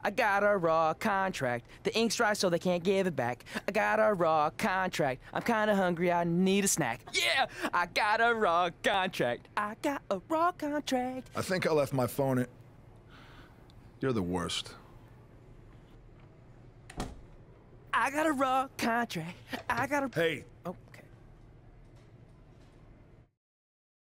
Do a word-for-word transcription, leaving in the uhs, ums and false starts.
I got a raw contract. The ink's dry so they can't give it back. I got a raw contract. I'm kinda hungry, I need a snack. Yeah, I got a raw contract. I got a raw contract. I think I left my phone in... You're the worst. I got a raw contract. I got a... Hey, Oh.